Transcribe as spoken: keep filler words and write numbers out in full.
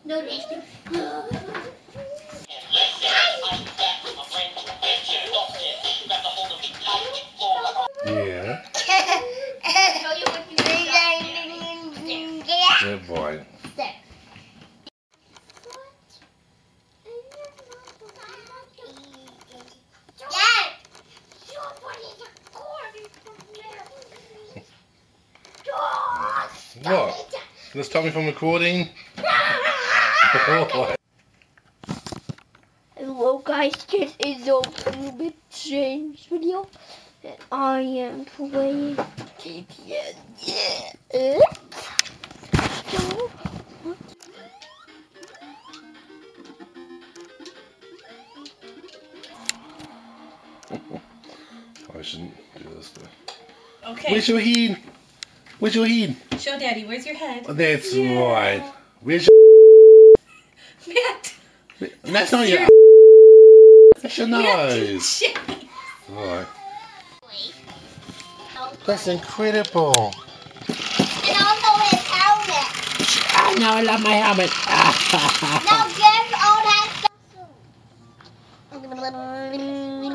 No, they Yeah. Good boy. What? Gonna stop me from recording? Hello guys, this is a little bit change video. I am playing G T A. Yeah. So, I shouldn't do this, but... Okay. Where's your head? Where's your head? Show Daddy. Where's your head? Oh, that's Yeah. right. Where's your... Matt. That's not your... That's your nose. Right. That's incredible. and also his helmet. Oh no, I love my helmet. Now give all that stuff.